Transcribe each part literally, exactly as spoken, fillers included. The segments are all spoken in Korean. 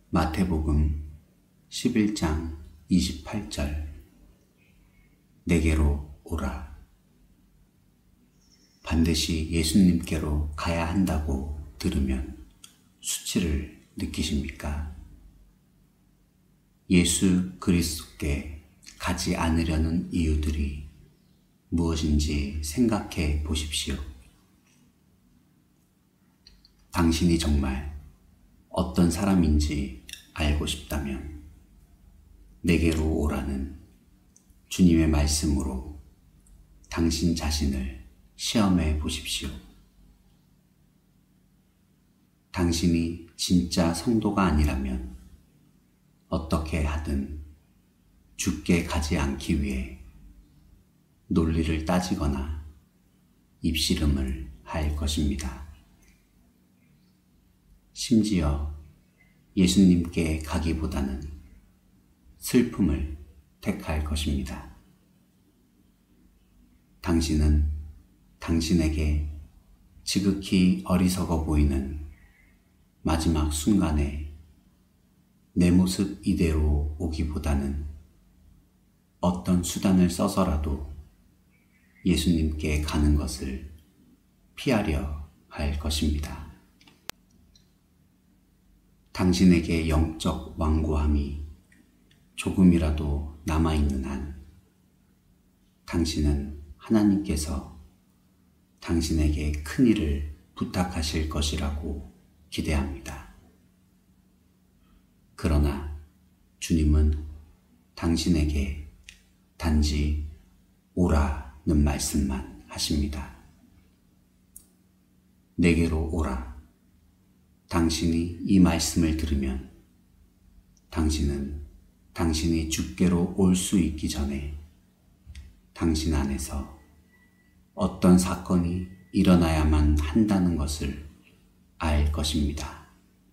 마태복음 십일 장 이십팔 절. 내게로 오라. 반드시 예수님께로 가야 한다고 들으면 수치를 느끼십니까? 예수 그리스도께 가지 않으려는 이유들이 무엇인지 생각해 보십시오. 당신이 정말 어떤 사람인지 알고 싶다면 내게로 오라는 주님의 말씀으로 당신 자신을 시험해 보십시오. 당신이 진짜 성도가 아니라면 어떻게 하든 주께 가지 않기 위해 논리를 따지거나 입씨름을 할 것입니다. 심지어 예수님께 가기보다는 슬픔을 택할 것입니다. 당신은 당신에게 지극히 어리석어 보이는 마지막 순간에 내 모습 이대로 오기보다는 어떤 수단을 써서라도 예수님께 가는 것을 피하려 할 것입니다. 당신에게 영적 완고함이 조금이라도 남아있는 한 당신은 하나님께서 당신에게 큰 일을 부탁하실 것이라고 기대합니다. 그러나 주님은 당신에게 단지 오라는 말씀만 하십니다. 내게로 오라. 당신이 이 말씀을 들으면 당신은 당신이 주께로 올 수 있기 전에 당신 안에서 어떤 사건이 일어나야만 한다는 것을 알 것입니다.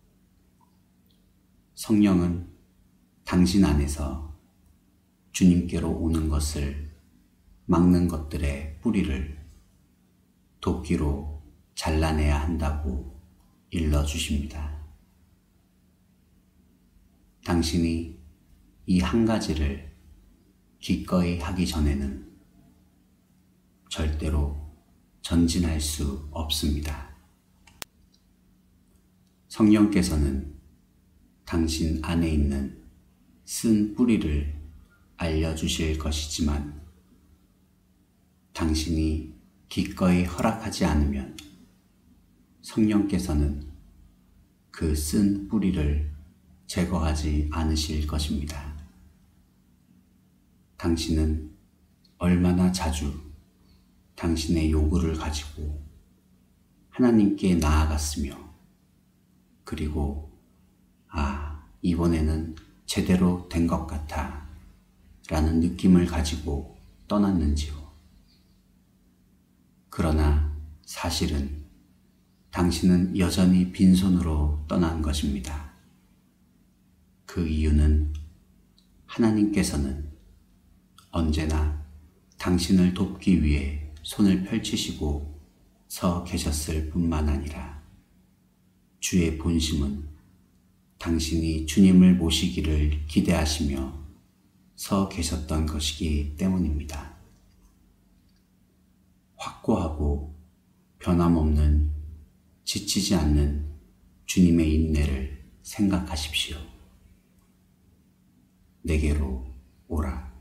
성령은 당신 안에서 주님께로 오는 것을 막는 것들의 뿌리를 도끼로 잘라내야 한다고 일러주십니다. 당신이 이 한 가지를 기꺼이 하기 전에는 절대로 전진할 수 없습니다. 성령께서는 당신 안에 있는 쓴 뿌리를 알려주실 것이지만 당신이 기꺼이 허락하지 않으면 성령께서는 그 쓴 뿌리를 제거하지 않으실 것입니다. 당신은 얼마나 자주 당신의 요구를 가지고 하나님께 나아갔으며 그리고 아, 이번에는 제대로 된 것 같아 라는 느낌을 가지고 떠났는지요. 그러나 사실은 당신은 여전히 빈손으로 떠난 것입니다. 그 이유는 하나님께서는 언제나 당신을 돕기 위해 손을 펼치시고 서 계셨을 뿐만 아니라 주의 본심은 당신이 주님을 모시기를 기대하시며 서 계셨던 것이기 때문입니다. 확고하고 변함없는 지치지 않는 주님의 인내를 생각하십시오. 내게로 오라.